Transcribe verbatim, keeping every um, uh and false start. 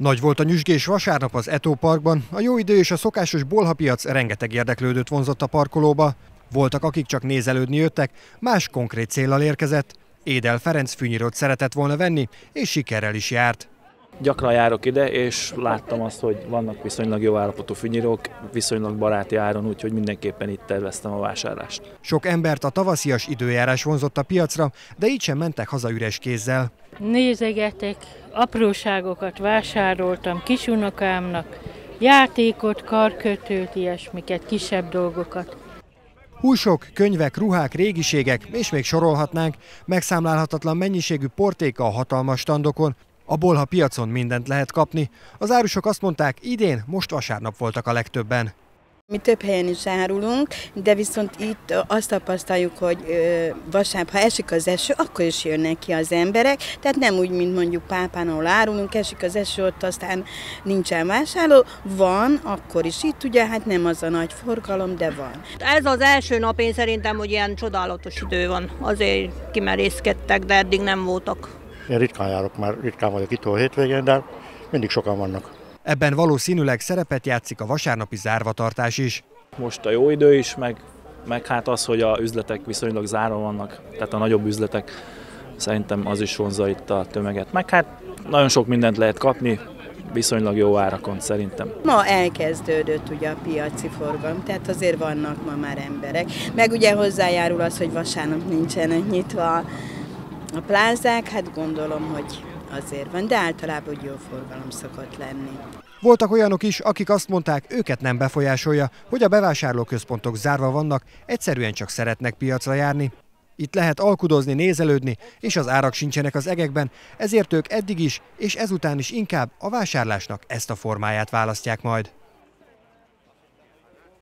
Nagy volt a nyüzsgés vasárnap az Eto Parkban, a jó idő és a szokásos bolhapiac rengeteg érdeklődőt vonzott a parkolóba. Voltak, akik csak nézelődni jöttek, más konkrét céllal érkezett. Édel Ferenc fűnyírót szeretett volna venni, és sikerrel is járt. Gyakran járok ide, és láttam azt, hogy vannak viszonylag jó állapotú fűnyírók, viszonylag baráti áron, úgyhogy mindenképpen itt terveztem a vásárlást. Sok embert a tavaszias időjárás vonzott a piacra, de így sem mentek haza üres kézzel. Nézegetek, apróságokat vásároltam kisunokámnak, játékot, karkötőt, ilyesmiket, kisebb dolgokat. Húsok, könyvek, ruhák, régiségek, és még sorolhatnánk, megszámlálhatatlan mennyiségű portéka a hatalmas standokon. A bolha piacon mindent lehet kapni. Az árusok azt mondták, idén most vasárnap voltak a legtöbben. Mi több helyen is árulunk, de viszont itt azt tapasztaljuk, hogy vasárnap, ha esik az eső, akkor is jönnek ki az emberek. Tehát nem úgy, mint mondjuk Pápán, ahol árulunk, esik az eső, ott aztán nincsen vásárló. Van, akkor is itt ugye, hát nem az a nagy forgalom, de van. Ez az első nap, én szerintem, hogy ilyen csodálatos idő van. Azért kimerészkedtek, de eddig nem voltak. Én ritkán járok, már ritkán vagyok itt a hétvégén, de mindig sokan vannak. Ebben valószínűleg szerepet játszik a vasárnapi zárvatartás is. Most a jó idő is, meg, meg hát az, hogy a üzletek viszonylag zárva vannak, tehát a nagyobb üzletek, szerintem az is vonzza itt a tömeget. Meg hát nagyon sok mindent lehet kapni, viszonylag jó árakon szerintem. Ma elkezdődött ugye a piaci forgalom, tehát azért vannak ma már emberek. Meg ugye hozzájárul az, hogy vasárnap nincsenek nyitva a plázák, hát gondolom, hogy azért van, de általában úgy jó forgalom szokott lenni. Voltak olyanok is, akik azt mondták, őket nem befolyásolja, hogy a bevásárlóközpontok zárva vannak, egyszerűen csak szeretnek piacra járni. Itt lehet alkudozni, nézelődni, és az árak sincsenek az egekben, ezért ők eddig is, és ezután is inkább a vásárlásnak ezt a formáját választják majd.